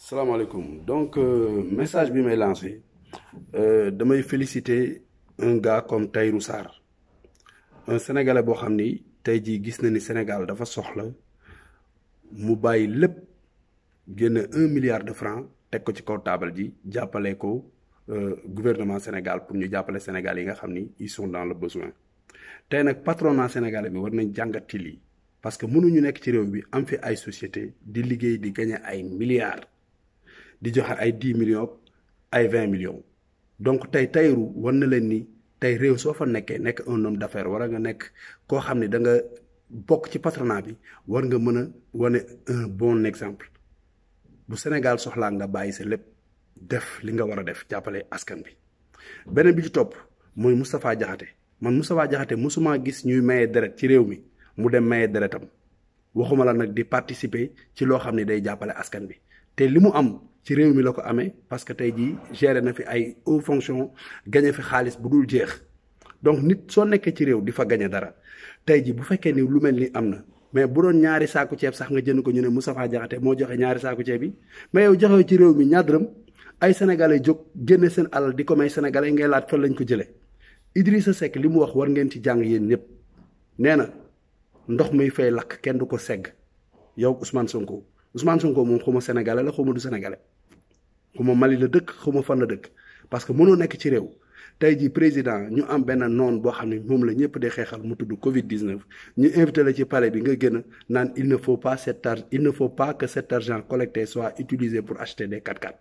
salaamaaleykum donc message bi may lancé damay féliciter un gars comme Tahirou Sarr un sénégalais boo xam ni tey jii gis na ni Sénégal dafa soxla mu bàyyi lépp génne 1 milliard de francs teg ko ci kaw taabal ji jàppale ko gouvernement Sénégal pour ñu jàppale Sénégal yi nga xam ni ils sont dans le besoin tey nag patronat sénégalais bi war nañ jàngat ci lii parce que mënuñu nekk ci réew bi am fi ay société di liggéey di gagné ay milliards di joxe ay 10 millions ay 20 millions donc tey Tahirou war na leen ni tey réew soo fa nekkee nekk un homme d'affaires war nga nekk koo xam ne da nga bokk ci patronat bi war nga mën a wane un bon exemple bu Sénégal soxlaa nga bàyyi sa lépp def li nga war a def jàppale askan bi. beneen bi ci topp mooy Moustapha Diakhaté man Moustapha Diakhaté mosuma gis ñuy maye deret ci réew mi mu dem maye deretam waxuma la nag di participer ci loo xam ne day jàppale askan bi te li mu am ci réew mi la ko amee parce que tey jii géré na fi ay haute fonction gañe fi xaalis bu dul jeex donc nit soo nekkee ci réew di fa gañe dara tey jii bu fekkee ni lu mel ni am na mais bu doon ñaari saaku ceeb sax nga jënd ko ñu ne Moustapha Diakhaté moo joxe ñaari saaku ceeb yi mais yow joxe ci réew mi ñaar dërëm ay sénégalais jóg génne seen alal di ko may sénégalais ngay laaj fan lañ ko jëlee Idrissa Seck li mu wax war ngeen ci jàng yéen ñëpp nee na ndox muy fay lakk kenn du ko segg yow Ousmane Sonko moom xuma sénégalais la xuma du sénégalais xuma Mali la dëkk xuma fan la dëkk parce que mënoo nekk ci réew tey jii président ñu am benn noon boo xam ne moom la ñëpp di xeexal mu tudd Covid 19 ñu invité la ci palais bi nga gën naan il ne faut pas que cet argent collecté soit utilisé pour acheter des 4x4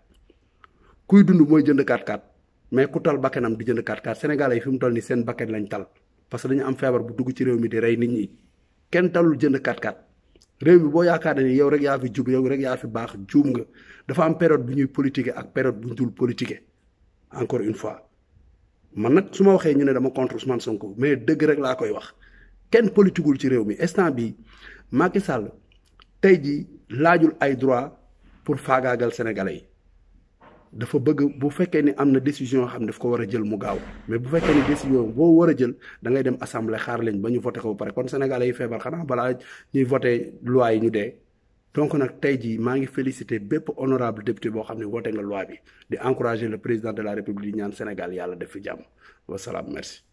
kuy dund mooy jënd 4x4 mais ku tal bakkanam di jënd 4x4 sénégalais yi fi mu toll ni seen bakkan lañ tal parce que dañu am feebar bu dugg ci réew mi di rey nit ñi kenn talul jënd 4x4 réew mi boo yaakaar ne ni yow rek yaa fi jub yow rek yaa fi baax juum nga dafa am période bu ñuy politiquer ak période bu ñu dul politiquer encore une fois man nag su ma waxee ñu ne dama contre Ousmane Sonko mais dëgg rek laa koy wax kenn politiqueul ci réew mi instant bi Macky Sall tey jii laajul ay droit pour faagaagal sénégalais yi dafa bëgg bu fekkee ni am na décision yoo xam ne daf ko war a jël mu gaaw mais bu fekkee ni décision boo war a jël da ngay dem assemblée xaar leen ba ñu voté ko ba pare kon sénégalais yi feebar xanaa balaa ñuy voté loi yi ñu dee. donc nag tey jii maa ngi félicité bépp honorable député boo xam ne voté nga loi bi di encourager le président de la république ñaan Sénégal yàlla def fi jàmm wasalaam merci.